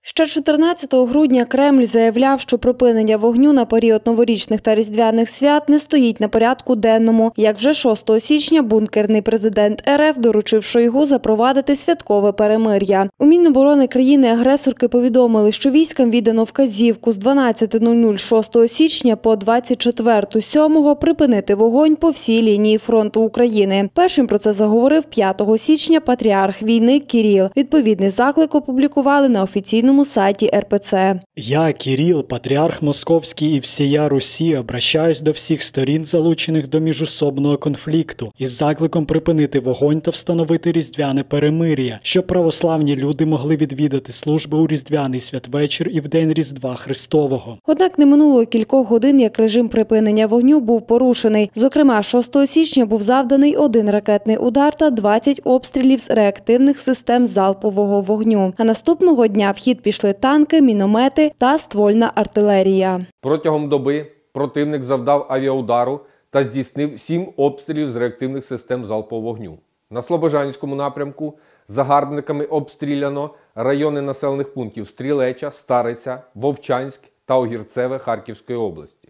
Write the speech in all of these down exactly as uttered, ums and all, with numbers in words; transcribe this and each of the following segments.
Ще чотирнадцятого грудня Кремль заявляв, що припинення вогню на період новорічних та різдвяних свят не стоїть на порядку денному. Як вже шостого січня бункерний президент РФ доручив Шойгу запровадити святкове перемир'я. У Міноборони країни-агресорки повідомили, що військам віддано вказівку з дванадцяти нуль нуль шостого січня по двадцять четверте сьомого припинити вогонь по всій лінії фронту України. Першим про це заговорив п'ятого січня патріарх війни Кирил. Відповідний заклик опублікували на офіційному сайті эр пэ цэ. Я, Кирилл, патріарх Московський і всія Русі, обращаюсь до всіх сторін, залучених до міжособного конфлікту, із закликом припинити вогонь та встановити різдвяне перемир'я, щоб православні люди могли відвідати служби у різдвяний святвечір і в день Різдва Христового. Однак не минуло кількох годин, як режим припинення вогню був порушений. Зокрема, шостого січня був завданий один ракетний удар та двадцять обстрілів з реактивних систем залпового вогню. А наступного дня в хід пішли танки, міномети та ствольна артилерія. Протягом доби противник завдав авіаудару та здійснив сім обстрілів з реактивних систем залпового вогню. На Слобожанському напрямку загарбниками обстріляно райони населених пунктів Стрілеча, Стариця, Вовчанськ та Огірцеве Харківської області.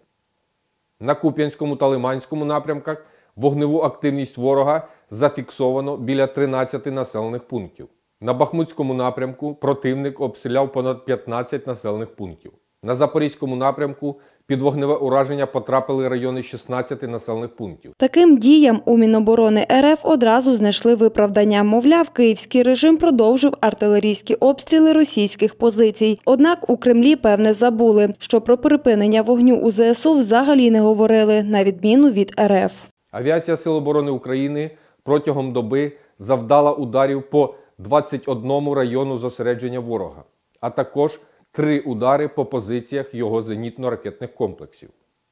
На Куп'янському та Лиманському напрямках вогневу активність ворога зафіксовано біля тринадцяти населених пунктів. На Бахмутському напрямку противник обстріляв понад п'ятнадцять населених пунктів. На Запорізькому напрямку під вогневе ураження потрапили райони шістнадцяти населених пунктів. Таким діям у Міноборони РФ одразу знайшли виправдання. Мовляв, київський режим продовжив артилерійські обстріли російських позицій. Однак у Кремлі, певне, забули, що про припинення вогню у зе ес у взагалі не говорили, на відміну від РФ. Авіація Сил оборони України протягом доби завдала ударів по двадцять одному району зосередження ворога, а також три удари по позиціях його зенітно-ракетних комплексів.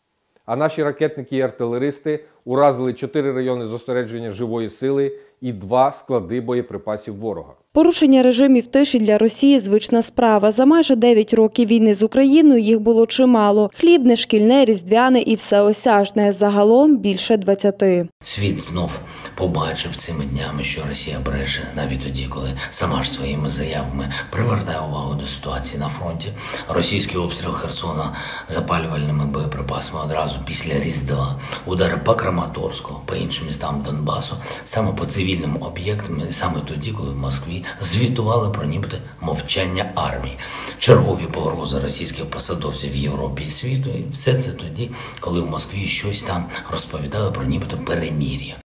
А наші ракетники і артилеристи уразили чотири райони зосередження живої сили і два склади боєприпасів ворога. Порушення режимів тиші для Росії – звична справа. За майже дев'ять років війни з Україною їх було чимало. Хлібне, шкільне, різдвяне і всеосяжне. Загалом більше двадцяти. Світ знов побачив цими днями, що Росія бреше, навіть тоді, коли сама ж своїми заявами привертає увагу до ситуації на фронті. Російський обстріл Херсона запалювальними боєприпасами одразу після Різдва, удари по Краматорську, по іншим містам Донбасу, саме по цивільним об'єктам, і саме тоді, коли в Москві звітували про нібито мовчання армії. Чергові погрози російських посадовців Європі і світу, і все це тоді, коли в Москві щось там розповідали про нібито перемир'я.